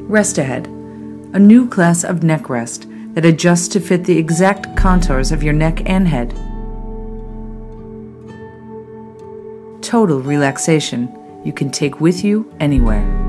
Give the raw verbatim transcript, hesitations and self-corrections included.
RESTAHEAD, a new class of neck rest that adjusts to fit the exact contours of your neck and head. Total relaxation you can take with you anywhere.